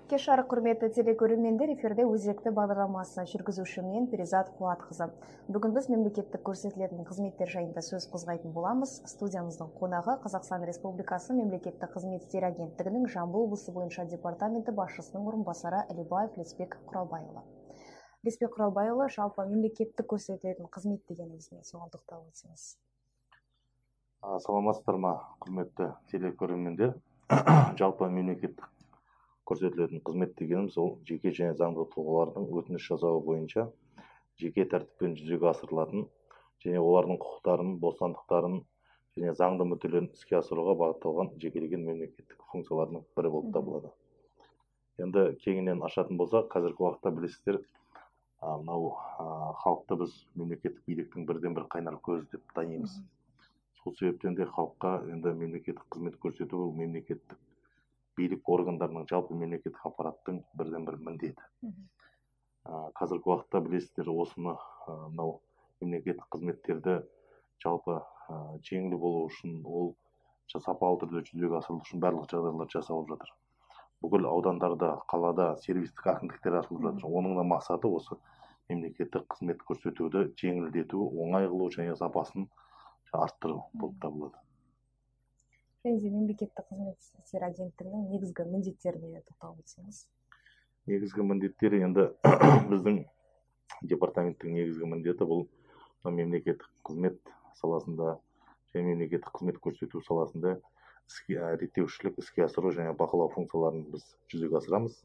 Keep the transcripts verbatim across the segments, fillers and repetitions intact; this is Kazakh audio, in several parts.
Кеш жарық құрметті телекөрермендер, эфирде өзекті бағдарламасын жүргізуші мен Перизат Қуатқызы. Бүгін біз мемлекеттік көрсетілетін қызметтер жайында сөз қозғайтын боламыз. Студиямыздың қонағы Қазақстан Республикасы мемлекеттік қызмет істері агенттігінің Жамбыл облысы бойынша департаменті басшысының орынбасары Әлибаев Лесбек Құралбайұлы. Лесбек Құралбайұлы, жалпы мемлекеттік көрсетілетін қызмет дегенімізбен соған тоқталып өтсеңіз. Саламатсыздар ма, құрметті телекөрермендер. Жалпы мемлекеттік көрсетілетін қызмет дегеніміз ол жеке және заңды тұлғалардың өтініш жасауы бойынша жеке тәртіппен жүзеге асырылатын және олардың құқықтарын, бостандықтарын және заңды мүдделерін іске асыруға бағытталған жекелеген мемлекеттік функциялардың бірі болып табылады. Енді кеңінен ашатын болсақ, қазіргі уақытта білесіздер, мынау халықты біз мемлекеттік биліктің бірден бір қайнар көзі деп танимыз. Сол себептен де халыққа енді мемлекеттік қызмет көрсету мемлекеттік билік органдарының жалпы мемлекеттік аппараттың бірден бір міндеті. Қазіргі уақытта білесіздер, осыны мынау мемлекеттік қызметтерді жалпы жеңіл болу үшін, ол сапалы түрде жүзеге асырылу үшін барлық жағдайлар жасалып жатыр. Бүкіл аудандарда, қалада сервистік әкімдіктер ашылып жатыр. Оның да мақсаты осы мемлекеттік қызмет көрсетуді жеңілдету, оңай қылу және сапасын арттыру болып табылады. Және мемлекеттік қызмет істері агенттігінің негізгі міндеттеріне тоқталып өтсеңіз. Негізгі міндеттері енді біздің департаменттің негізгі міндеті бұл мемлекеттік қызмет саласында және мемлекеттік қызмет көрсету саласында реттеушілік, іске асыру және бақылау функцияларын біз жүзеге асырамыз.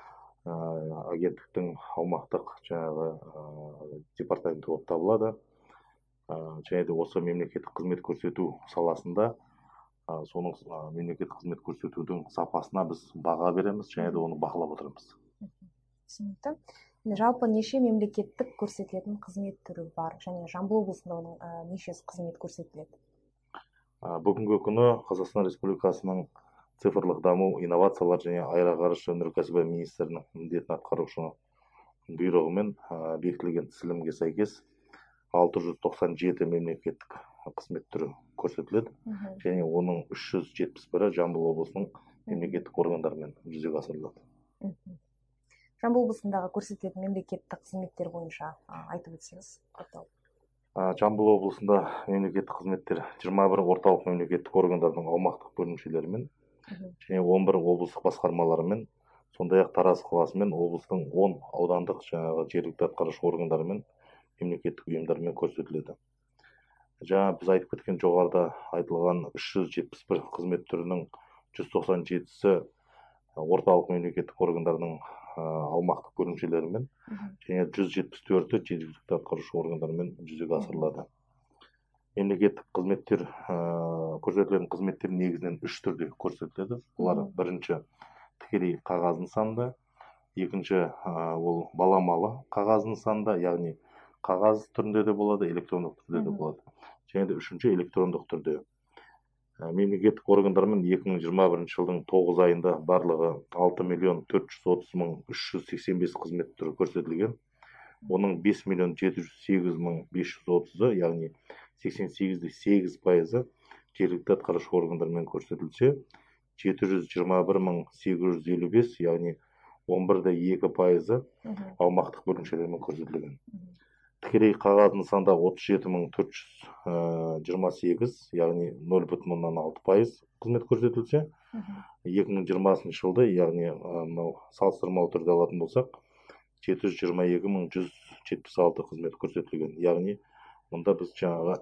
Агенттіктің аумақтық жаңағы департаменті болып табылады. Және де осы мемлекеттік қызмет көрсету саласында соның мемлекеттік қызмет көрсетудің сапасына біз баға береміз және де оны бақылап отырамыз. Түсінікті. Жалпы неше мемлекеттік көрсетілетін қызмет түрі бар және Жамбыл облысында оның неше қызмет көрсетіледі? Бүгінгі күні Қазақстан Республикасының цифрлық даму, инновациялар және аэроғарыш өнеркәсібі министрінің міндетін атқарушы бұйрығымен бекітілген тізілімге сәйкес алты жүз тоқсан жеті мемлекеттік қызмет түрі көрсетіледі және оның үш жүз жетпіс бірі Жамбыл облысының мемлекеттік органдарымен жүзеге асырылады. Жамбыл облысындағы көрсетілетін мемлекеттік қызметтер бойынша айтып өтсеңіз. Жамбыл облысында мемлекеттік қызметтер жиырма бір орталық мемлекеттік органдардың аумақтық бөлімшелерімен және он бір облыстық басқармаларымен, сондай-ақ Тараз қаласы мен облыстың он аудандық жаңағы жергілікті атқарушы органдарымен мемлекеттік ұйымдармен көрсетіледі. Жаңа біз айтып кеткен жоғарыда айтылған үш жүз жетпіс бір қызмет түрінің жүз тоқсан жетісі орталық мемлекеттік органдардың аумақтық бөлімшелерімен және жүз жетпіс төрті жергілікті атқарушы органдармен жүзеге асырылады. Мемлекеттік қызметтер көрсетілетін қызметтер негізінен үш түрде көрсетіледі. Олар бірінші тікелей қағаз нысанында, екінші ол баламалы қағаз нысанында, яғни қағаз түрінде де болады, электрондық түрде де болады. Және де үшінші электрондық түрде. Мемлекеттік органдармен екі мың жиырма бірінші жылдың тоғыз айында барлығы алты миллион төрт жүз отыз мың үш жүз сексен бес қызмет түрі көрсетілген. Оның бес миллион жеті жүз сегіз мың бес жүз отызы, яғни сексен сегіз де сегіз пайызы жергілікті атқарушы органдармен көрсетілсе, жеті жүз жиырма бір мың сегіз жүз елу бес, яғни он бір де екі пайызы аумақтық бөлімшелермен көрсетілген. Тікелей қағаз нысанда отыз жеті мың төрт жүз жиырма сегіз, яғни нөл бүтін оннан алты пайыз қызмет көрсетілсе, екі мың жиырмасыншы жылда, яғни салыстырмалы түрде алатын болсақ, жеті жүз жиырма екі мың жүз жетпіс алты қызмет көрсетілген. Яғни мұнда біз жаңағы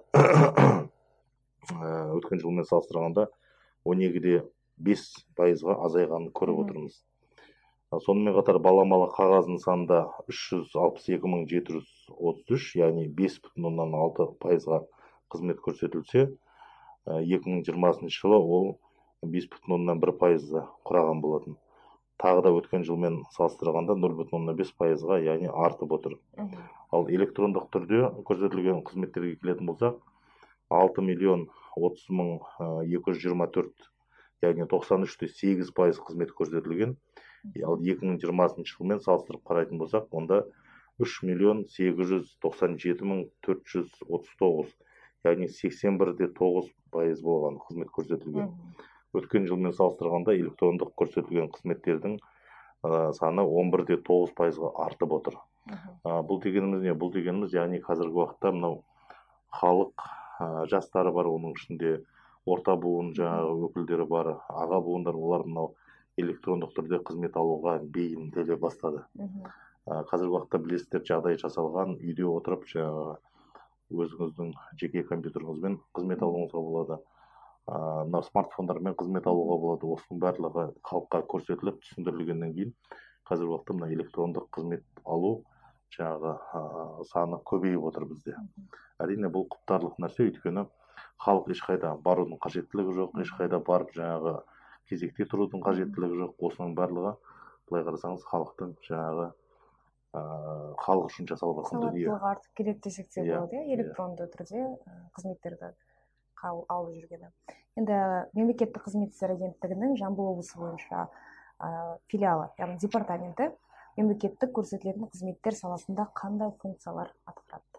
өткен жылмен салыстырғанда он екі де бес пайызға азайғанын көріп отырмыз. Сонымен қатар баламалы қағаз нысанында үш жүз алпыс екі мың жеті жүз отыз үш, яғни бес бүтін оннан алты пайызға қызмет көрсетілсе, екі мың жиырмасыншы жылы ол бес бүтін оннан бір пайызды құраған болатын. Тағы да өткен жылмен салыстырғанда нөл бүтін оннан бес пайызға, яғни артып отыр. Ал электрондық түрде көрсетілген қызметтерге келетін болсақ, алты миллион отыз мың екі жүз жиырма төрт, яғни тоқсан үш те сегіз пайыз қызмет көрсетілген. Ал екі мың жиырмасыншы жылмен салыстырып қарайтын болсақ, онда үш миллион сегіз жүз тоқсан жеті мың төрт жүз отыз тоғыз, яғни сексен бір де тоғыз пайыз болған қызмет көрсетілген. Өткен жылмен салыстырғанда электрондық көрсетілген қызметтердің саны он бір де тоғыз пайызға артып отыр. Бұл дегеніміз не? Бұл дегеніміз, яғни қазіргі уақытта мынау халық жастары бар, оның ішінде орта буын жаңағы өкілдері бар, аға буындар, олар мынау электрондық түрде қызмет алуға бейімделе бастады. Қазіргі уақытта білесіздер, жағдай жасалған, үйде отырып жаңағы өзіңіздің жеке компьютеріңізбен қызмет алуыңызға болады. Мынау смартфондармен қызмет алуға болады. Осының барлығы халыққа көрсетіліп, түсіндірілгеннен кейін қазіргі уақытта мына электрондық қызмет алу жаңағы саны көбейіп отыр бізде. Әрине бұл құптарлық нәрсе, өйткені халық ешқайда барудың қажеттілігі жоқ, ешқайда барып жаңағы кезекте тұрудың қажеттілігі жоқ. Осының барлығы, былай қарасаңыз, халықтың жаңағы халық үшін жасалып жатқан дүние. Сауаттылығы артып келеді десек те болады, электронды түрде қызметтерді алып жүргені. Енді мемлекеттік қызмет істері агенттігінің Жамбыл облысы бойынша филиалы, яғни департаменті мемлекеттік көрсетілетін қызметтер саласында қандай функциялар атқарады?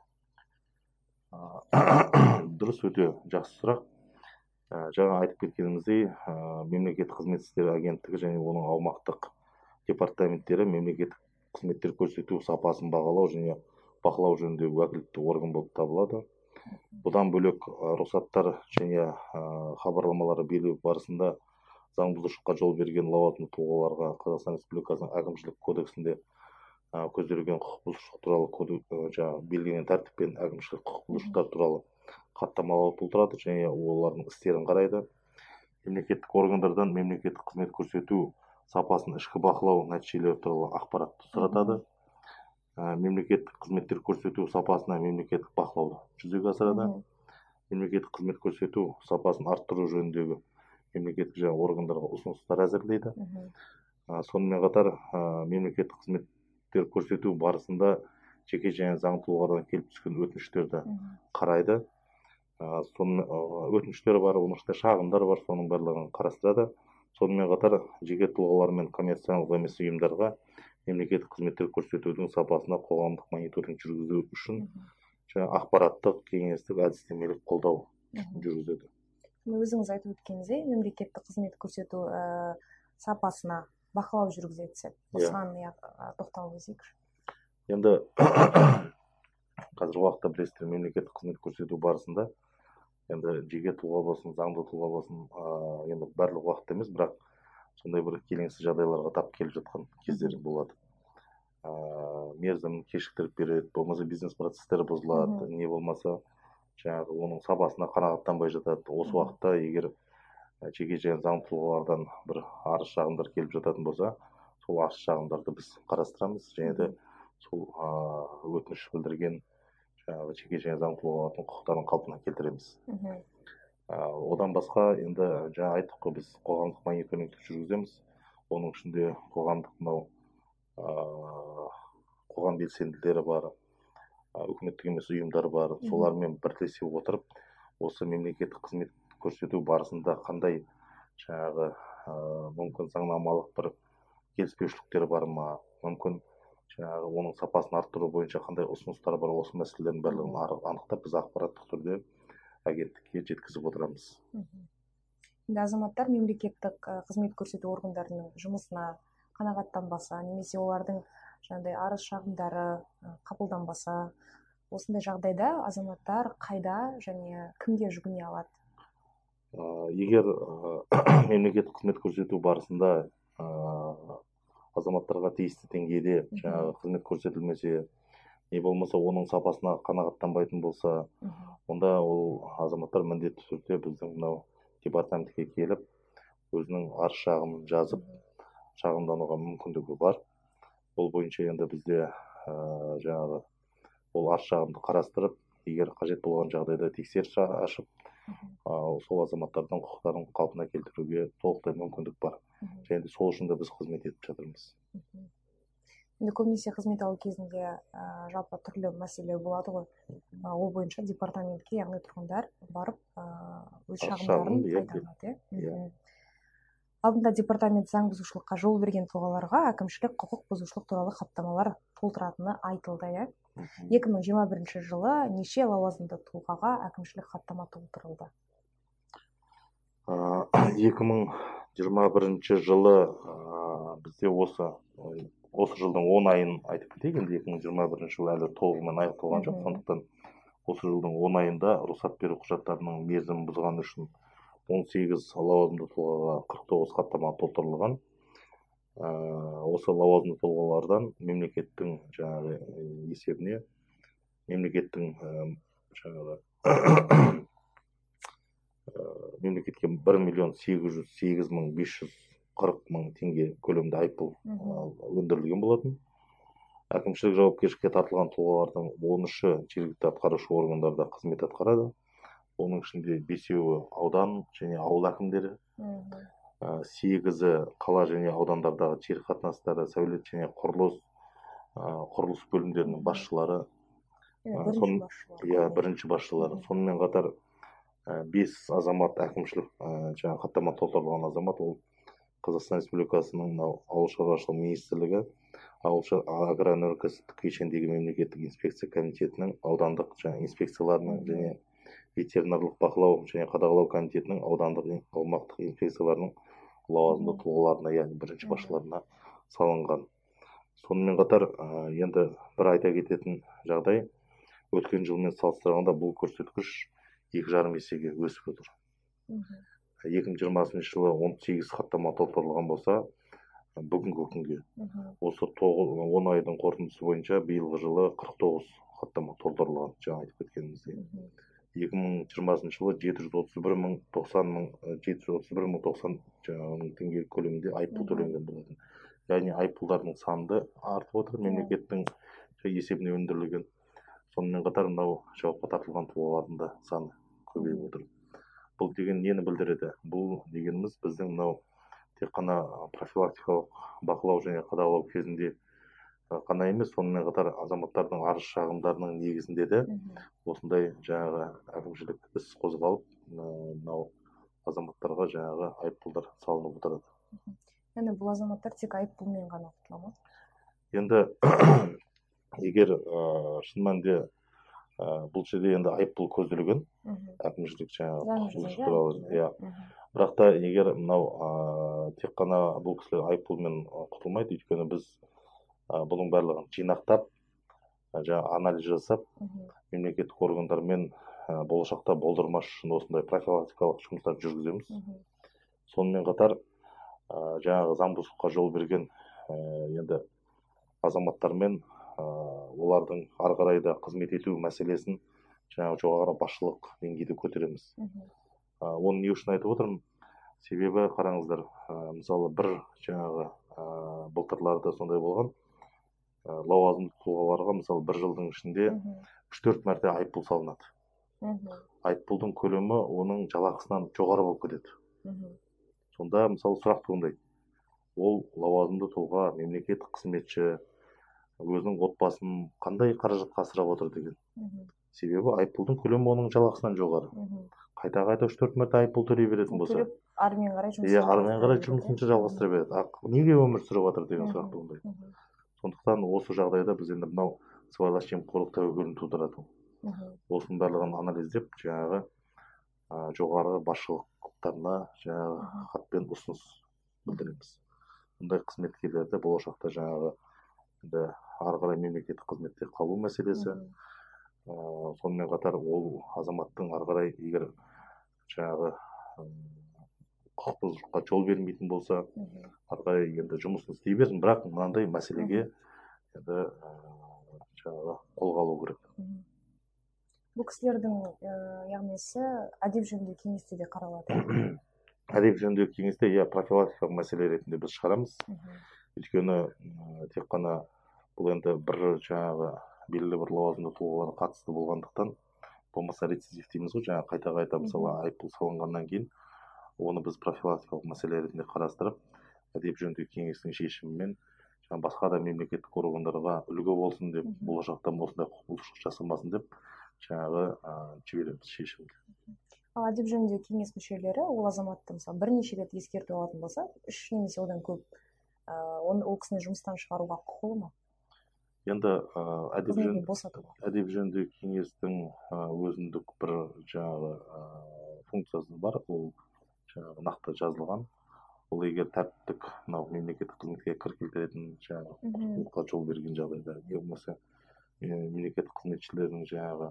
Дұрыс, өте жақсы сұрақ. Жаңа айтып кеткеніміздей, мемлекеттік қызмет істері агенттігі және оның аумақтық департаменттері мемлекеттік қызметтер көрсету сапасын бағалау және бақылау жөніндегі уәкілетті орган болып табылады. Бұдан бөлек рұқсаттар және хабарламалары беру барысында заң бұзушылыққа жол берген лауазымды тұлғаларға Қазақстан Республикасының әкімшілік кодексінде көзделген құқық бұзушылық туралы белгіленген тәртіппен әкімшілік құқық бұзушылықтар туралы хаттамалар толтырады және олардың істерін қарайды. Мемлекеттік органдардан мемлекеттік қызмет көрсету сапасын ішкі бақылау нәтижелері туралы ақпаратты сұратады. Мемлекеттік қызметтер көрсету сапасына мемлекеттік бақылауды жүзеге асырады. Мемлекеттік қызмет көрсету сапасын арттыру жөніндегі мемлекеттік органдарға ұсыныстар әзірлейді. Сонымен қатар мемлекеттік қызметтер көрсету барысында жеке және заңды тұлғалардан келіп түскен өтініштерді қарайды. Өтініштер бар, оның ішінде шағымдар бар, соның барлығын қарастырады. Сонымен қатар жеке тұлғалар мен коммерциялық емес ұйымдарға мемлекеттік қызметтер көрсетудің сапасына қоғамдық мониторинг жүргізу үшін ақпараттық, кеңестік, әдістемелік қолдау жүргізеді. Өзіңіз айтып өткеніңіздей, мемлекеттік қызмет көрсету сапасына бақылау жүргізеді. Осыған тоқталып өтейікші. Енді қазіргі уақытта білесіздер, мемлекеттік қызмет көрсету барысында енді жеке тұлға болсын, заңды тұлға болсын, енді барлық уақытта емес, бірақ сондай бір келеңсіз жағдайларға тап келіп жатқан кездер болады. Мерзімін кешіктіріп береді, болмаса бизнес процестері бұзылады, не болмаса жаңағы оның сапасына қанағаттанбай жатады. Осы уақытта егер жеке және заңды тұлғалардан бір арыз шағымдар келіп жататын болса, сол арыз шағымдарды біз қарастырамыз және де сол өтініш білдірген жеке және заңды тұлғалардың құқықтарын қалпына келтіреміз. Одан басқа енді жаңа айттық қой, біз қоғамдық мониторингті жүргіземіз. Оның ішінде қоғамдық мынау қоғам белсенділері бар, үкіметтік емес ұйымдар бар. Солармен бірлесе отырып, осы мемлекеттік қызмет көрсету барысында қандай жаңағы мүмкін заңнамалық бір келіспеушіліктер бар ма, мүмкін жаңағы оның сапасын арттыру бойынша қандай ұсыныстар бар, осы мәселелердің барлығын анықтап, біз ақпараттық түрде агенттікке жеткізіп отырамыз. Азаматтар мемлекеттік қызмет көрсету органдарының жұмысына қанағаттанбаса, немесе олардың жаңағыдай арыз шағымдары қабылданбаса, осындай жағдайда азаматтар қайда және кімге жүгіне алады? Егер мемлекеттік қызмет көрсету барысында азаматтарға тиісті деңгейде жаңағы қызмет көрсетілмесе, не болмаса оның сапасына қанағаттанбайтын болса, онда ол азаматтар міндетті түрде біздің мынау департаментке келіп, өзінің арыз шағымын жазып, шағымдануға мүмкіндігі бар. Ол бойынша енді бізде жаңағы ол арыз шағымды қарастырып, егер қажет болған жағдайда тексеріс ашып, сол азаматтардың құқықтарын қалпына келтіруге толықтай мүмкіндік бар. Және де сол үшін де біз қызмет етіп жатырмыз. Енді көбінесе қызмет алу кезінде жалпы түрлі мәселе болады ғой. Ол бойынша департаментке, яғни тұрғындар барып өз шағымдарын қайтарады. Алдында департамент заң бұзушылыққа жол берген тұлғаларға әкімшілік құқық бұзушылық туралы хаттамалар толтыратыны айтылды. екі мың жиырма бірінші жылы неше лауазымды тұлғаға әкімшілік хаттама толтырылды? екі мың жиырма бірінші жылы ә, бізде осы осы жылдың он айын айтып кетейік. Енді екі мың жиырма бірінші жыл әлі толығымен аяқталған жоқ. Сондықтан осы жылдың он айында рұқсат беру құжаттарының мерзімін бұзғаны үшін он сегіз лауазымды тұлғаға қырық тоғыз хаттама толтырылған. Ә, осы лауазымды тұлғалардан мемлекеттің жаңағы есебіне мемлекеттің ә, жаңағы мемлекетке бір миллион сегіз жүз сегіз мың бес жүз қырық мың теңге көлемінде айыппұл өндірілген болатын. Әкімшілік жауапкершілікке тартылған тұлғалардың он үші жергілікті атқарушы органдарда қызмет атқарады. Оның ішінде бесеуі аудан және ауыл әкімдері, сегізі қала және аудандардағы жер қатынастары, сәулет және құрылыс құрылыс бөлімдерінің басшылары, иә бірінші басшылары. Сонымен қатар бес азамат әкімшілік жаңа хаттама толтырылған азамат, ол Қазақстан Республикасының ауыл шаруашылығы министрлігі, ауыл агроөнеркәсіптік кешендегі мемлекеттік инспекция комитетінің аудандық жаңа инспекцияларының және ветеринарлық бақылау және қадағалау комитетінің аудандық аумақтық инспекцияларының лауазымды тұлғаларына, яғни бірінші басшыларына салынған. Сонымен қатар енді бір айта кететін жағдай, өткен жылмен салыстырғанда бұл көрсеткіш екі жарым есеге өсіп отыр. екі мың жиырмасыншы жылы он сегіз хаттама толтырылған болса, бүгінгі күнге осы он айдың қорытындысы бойынша биылғы жылы қырық тоғыз хаттама толтырылған, жаңа айтып кеткеніміздей. екі мың жиырмасыншы жылы жеті жүз отыз бір мың тоқсан мың жеті жүз отыз бір мың тоқсан теңге көлемінде айыппұл төленген болатын. Яғни айыппұлдардың саны артып отыр, мемлекеттің есебіне өндірілген. Сонымен қатар мынау жауапқа тартылған тұлғалардың да саны көбейіп отыр. Бұл деген нені білдіреді? Бұл дегеніміз біздің мынау тек қана профилактикалық бақылау және қадағалау кезінде қана емес, сонымен қатар азаматтардың арыз шағымдарының негізінде де осындай жаңағы әкімшілік іс қозғалып, мынау азаматтарға жаңағы айыппұлдар салынып отырады. Яғни бұл азаматтар тек айыппұлмен ғана құтыла ма? Енді егер шын мәнінде бұл жерде енді айыппұл көзделген, әкімшілік жаңағы, бірақ та егер мынау тек қана бұл кісілер айыппұлмен құтылмайды, өйткені біз бұның барлығын жинақтап, жаңа анализ жасап, мемлекеттік органдармен болашақта болдырмас үшін осындай профилактикалық жұмыстар жүргіземіз. Сонымен қатар жаңағы заңбұзушылыққа жол берген енді азаматтармен олардың ары қарай да қызмет ету мәселесін жаңағы жоғары басшылық деңгейде көтереміз. Оны не үшін айтып отырмын? Себебі қараңыздар, мысалы бір жаңағы былтырларда сондай болған, лауазымды тұлғаларға мысалы бір жылдың ішінде үш төрт мәрте айыппұл салынады. Айыппұлдың көлемі оның жалақысынан жоғары болып кетеді. Сонда мысалы сұрақ туындайды. Ол лауазымды тұлға, мемлекеттік қызметші өзінің отбасын қандай қаражатқа асырап отыр деген. Себебі айыппұлдың көлемі оның жалақысынан жоғары. Қайта-қайта үш төрт мәрте айыппұл төлей беретін болса, армен қарай жұмысынша жалғастыра береді. Неге өмір сүріп жатыр деген сұрақ туындайды. Сондықтан осы жағдайда біз енді мынау сыбайлас жемқорлық тәуекелін тудырады. Осының барлығын анализдеп, жаңағы жоғары басшылықтарына жаңағы хатпен ұсыныс білдіреміз. Бұндай қызметкерлерді болашақта жаңағы ары қарай мемлекеттік қызметте қалу мәселесі. Сонымен қатар ол азаматтың ары қарай егер жаңағы құқық бұзушылыққа жол бермейтін болса, ары қарай енді жұмысын істей берсін, бірақ мынандай мәселеге енді жаңағы қолға алу керек. Бұл кісілердің яғнесі әдеп жөніндегі кеңесте де қаралады. Әдеп жөніндегі кеңесте иә профилактикалық мәселе ретінде біз шығарамыз. Өйткені тек қана бұл енді бір жаңағы белгілі бір лауазымды тұлғаларға қатысты болғандықтан, болмаса рецидив дейміз ғой, жаңағы қайта-қайта мысалы айыппұл салынғаннан кейін, оны біз профилактикалық мәселе ретінде қарастырып, әдеп жөніндегі кеңестің шешімімен басқа да мемлекеттік органдарға үлгі болсын деп, болашақта осындай құқық бұзушылық жасамасын деп, жаңағы жібереміз шешімді. Ал әдеп жөніндегі кеңес мүшелері ол азаматты мысалы бірнеше рет ескерту алатын болса, үш немесе одан көп ол кісіні жұмыстан шығаруға құқылы ма? Енді әдеп жөніндегі кеңестің өзіндік бір жаңағы функциясы бар, ол жаңағы нақты жазылған. ол егер тәртіптік мынау мемлекеттік қызметке кір келтіретін жаңағы құқыққа жол берген жағдайда, не болмаса мемлекеттік қызметшілердің жаңағы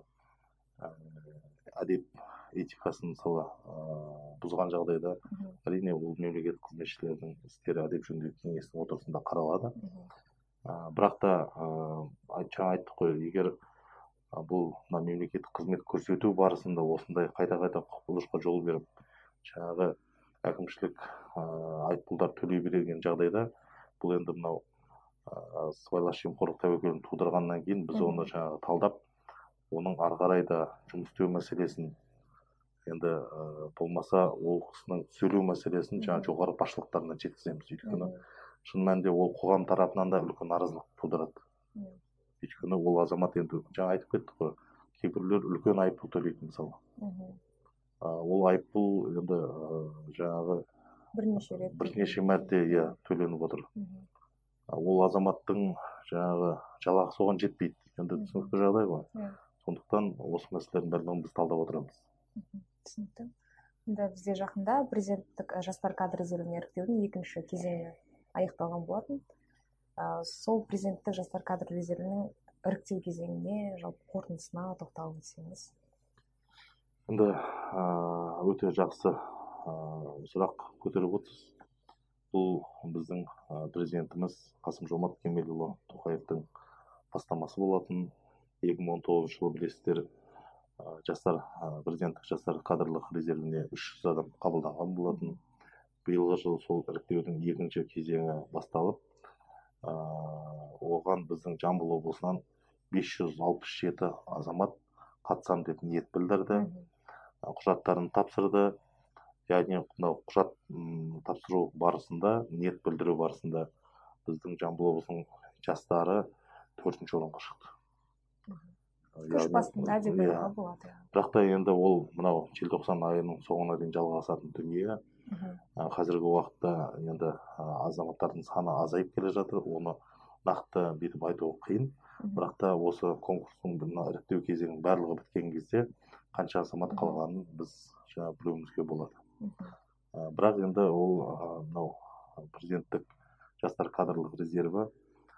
әдеп этикасын мысалы бұзған жағдайда, әрине ол мемлекеттік қызметшілердің істері әдеп жөніндегі кеңестің отырысында қаралады. Бірақ та жаңа айттық қой, егер бұл мемлекеттік қызмет көрсету барысында осындай қайта-қайта құқық бұзушылыққа жол беріп, жаңағы әкімшілік айыппұлдар төлей берген жағдайда, бұл енді мынау сыбайлас жемқорлық тәуекелін тудырғаннан кейін біз оны жаңағы талдап, оның ары қарай да жұмыс істеу мәселесін, енді болмаса ол кісінің сөйлеу мәселесін жаңа жоғары басшылықтарына жеткіземіз. Өйткені шын мәнінде ол қоғам тарапынан да үлкен наразылық тудырады. Өйткені ол азамат енді жаңа айтып кеттік қой, кейбіреулер үлкен айыппұл төлейді мысалы. Ол айыппұл енді жаңағы бірнеше рет бірнеше мәрте иә төленіп отыр. Ол азаматтың жаңағы жалақысы оған жетпейді. Енді түсінікті жағдай ғой. Сондықтан осы мәселелердің барлығын біз талдап отырамыз. Түсінікті. Енді бізде жақында президенттік жастар кадр резервіне іріктеудің екінші кезеңі аяқталған болатын. Сол президенттік жастар кадр резервінің іріктеу кезеңіне, жалпы қорытындысына тоқталып өтсеңіз. Енді өте жақсы сұрақ көтеріп отырсыз. Бұл біздің президентіміз Қасым-Жомарт Кемелұлы Тоқаевтың бастамасы болатын. екі мың он тоғызыншы жылы білесіздер, жастар президенттік жастар кадрлық резервіне үш жүз адам қабылданған болатын. Биылғы жылы сол іріктеудің екінші кезеңі басталып, оған біздің Жамбыл облысынан бес жүз алпыс жеті азамат қатысам деп ниет білдірді, құжаттарын тапсырды. Яғни құжат тапсыру барысында, ниет білдіру барысында біздің Жамбыл облысының жастары төртінші орынға шықты. Көш басында деп айтуға болады. Бірақ та енді ол мынау желтоқсан айының соңына дейін жалғасатын дүние. Қазіргі уақытта енді азаматтардың саны азайып келе жатыр. Оны нақты бүйтіп айту қиын. Бірақ та осы конкурстың іріктеу кезеңінің барлығы біткен кезде қанша азамат қалғанын біз жаңа білуімізге болады. Бірақ енді ол мынау президенттік жастар кадрлық резерві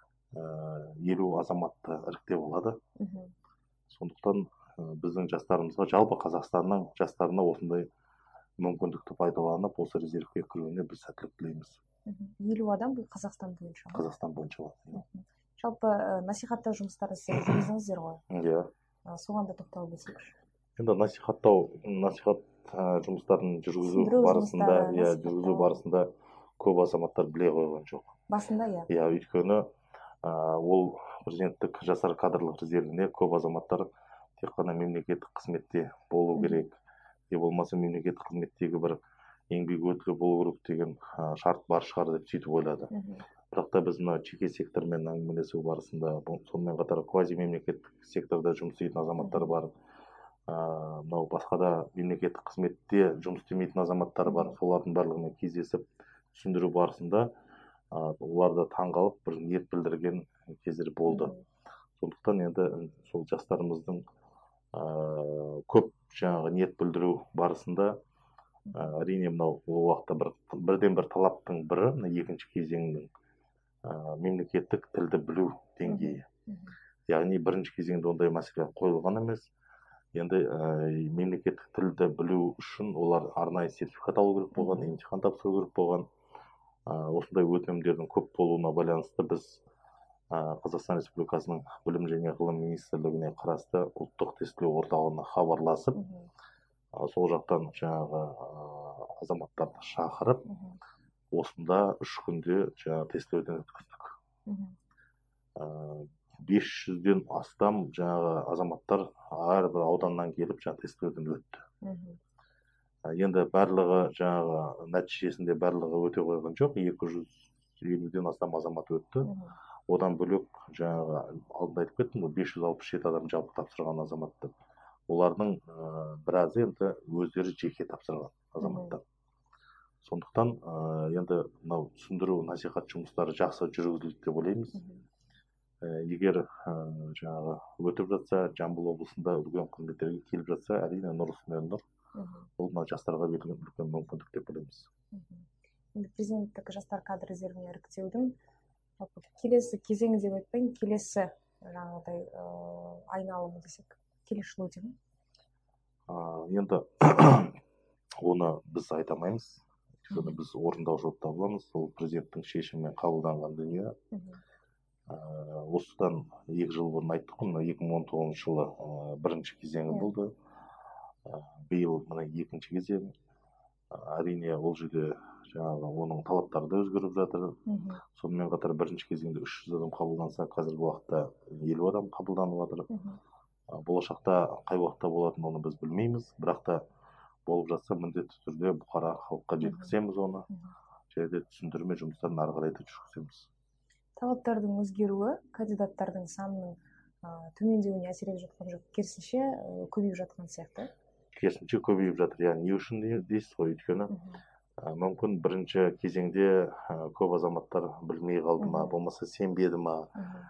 елу азаматты іріктеп алады. Сондықтан біздің жастарымызға, жалпы Қазақстанның жастарына осындай мүмкіндікті пайдаланып, осы резервке кіруіне біз сәттілік тілейміз. елу адам бұл Қазақстан бойынша. Қазақстан бойынша. Жалпы насихаттау жұмыстары сіздер жүргіздіңіздер ғой. Иә. Соған да тоқталып өтсеңізші. Енді насихаттау, насихат жұмыстарын жүргізу барысында, иә, жүргізу барысында көп азаматтар біле қойған жоқ. Басында иә. Иә, өйткені ол президенттік жастар кадрлық резервіне көп азаматтар тек қана мемлекеттік қызметте болу керек, не болмаса мемлекеттік қызметтегі бір еңбек өтілі болу керек деген шарт бар шығар деп сөйтіп ойлады. Бірақ та біз мына жеке сектормен әңгімелесу барысында, сонымен қатар квазимемлекеттік секторда жұмыс істейтін азаматтар бар, мынау басқа да мемлекеттік қызметте жұмыс істемейтін азаматтар бар. Солардың барлығымен кездесіп түсіндіру барысында оларды таңғалып бір ниет білдірген кездер болды. Сондықтан енді сол жастарымыздың көп жаңағы ниет білдіру барысында әрине мынау ол уақытта бір бірден бір талаптың бірі, екінші кезеңнің мемлекеттік тілді білу деңгейі. Яғни бірінші кезеңде ондай мәселе қойылған емес. Енді мемлекеттік тілді білу үшін олар арнайы сертификат алу керек болған, емтихан тапсыру керек болған. Осындай өтінімдердің көп болуына байланысты біз Қазақстан Республикасының білім және ғылым министрлігіне қарасты ұлттық тестілеу орталығына хабарласып, сол жақтан жаңағы азаматтарды шақырып, осында үш күнде жаңағы тестілеуден өткіздік. бес жүзден астам жаңағы азаматтар әрбір ауданнан келіп жаңағы тестілеуден өтті. Енді барлығы жаңағы нәтижесінде барлығы өте қойған жоқ, екі жүз елуден астам азамат өтті. Одан бөлек жаңағы алдында айтып кеттім ғой, бес жүз алпыс жеті адам жалпы тапсырған азаматты. Олардың біразы енді өздері жеке тапсырған азаматтар. Сондықтан енді мынау түсіндіру, насихат жұмыстары жақсы жүргізілді деп ойлаймыз. Егер жаңағы өтіп жатса, Жамбыл облысында үлкен қызметтерге келіп жатса, әрине нұр үстіне нұр. Бұл мына жастарға берілген үлкен мүмкіндік деп білеміз. президенттік жастар кадр резервіне іріктеудің келесі кезеңі деп айтпайын, келесі жаңағыдай айналымы десек, келесі жылы деймін. Енді оны біз айта алмаймыз. Оны біз орындаушы болып табыламыз. Ол президенттің шешімімен қабылданған дүние. Осыдан екі жыл бұрын айттық, мына екі мың он тоғызыншы жылы бірінші кезеңі болды. Биыл мына екінші кезең. Әрине ол жерде жаңағы оның талаптары да өзгеріп жатыр. Сонымен қатар бірінші кезеңде үш жүз адам қабылданса, қазіргі уақытта елу адам қабылданып жатыр. Болашақта қай уақытта болатынын оны біз білмейміз, бірақ та болып жатса міндетті түрде бұқара халыққа жеткіземіз оны. Және де түсіндірме жұмыстарын ары қарай да жүргіземіз. Талаптардың өзгеруі кандидаттардың санының төмендеуіне әсер етіп жатқан жоқ, керісінше көбейіп жатқан сияқты. Керісінше көбейіп жатыр. Яғни не үшін дейсіз ғой, өйткені мүмкін бірінші кезеңде көп азаматтар білмей қалды ма, болмаса сенбеді ма.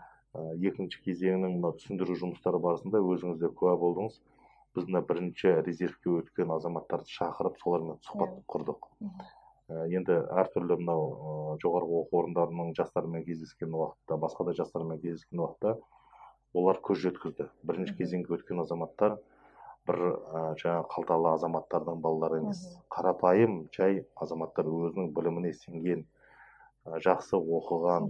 Екінші кезеңнің түсіндіру жұмыстары барысында өзіңіз де куә болдыңыз. Біз мына бірінші резервке өткен азаматтарды шақырып, солармен сұхбат құрдық. Енді әртүрлі мынау жоғарғы оқу орындарының жастарымен кездескен уақытта, басқа да жастармен кездескен уақытта олар көз жеткізді. Бірінші кезеңге өткен азаматтар бір жаңа қалталы азаматтардың балалары емес. Қарапайым жай азаматтар өзінің біліміне сенген, жақсы оқыған,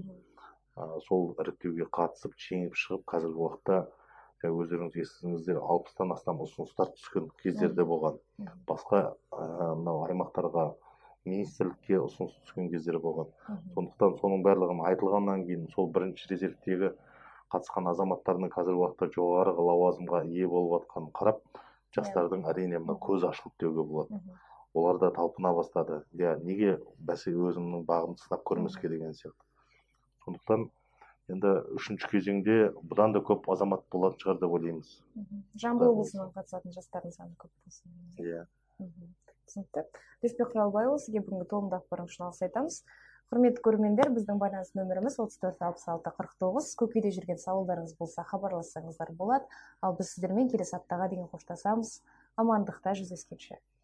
сол іріктеуге қатысып, жеңіп шығып, қазіргі уақытта өздеріңіз естідіңіздер, алпыстан астам ұсыныстар түскен кездерде болған. Басқа мынау аймақтарға, министрлікке ұсыныс түскен кездер болған. Сондықтан соның барлығын айтылғаннан кейін сол бірінші резервтегі қатысқан азаматтардың қазіргі уақытта жоғары лауазымға ие болып жатқанын қарап, жастардың әрине көзі ашылып деуге болады. Олар да талпына бастады. Неге бәсе өзімнің бағымды сынап көрмеске деген сияқты. Сондықтан енді үшінші кезеңде бұдан да көп азамат болатын шығар деп ойлаймыз. Жамбыл облысынан қатысатын жастардың саны көп болсын. Иә. Түсінікті. Леспек Құралбайұлы, сізге бүгінгі толымды ақпарат үшін алғыс айтамыз. Құрметті көрермендер, біздің байланыс нөміріміз отыз төрт алпыс алты қырық тоғыз. Көкейде жүрген сауалдарыңыз болса, хабарлассаңыздар болады. Ал біз сіздермен келесі аптаға дейін қоштасамыз. Амандықта жүздескенше.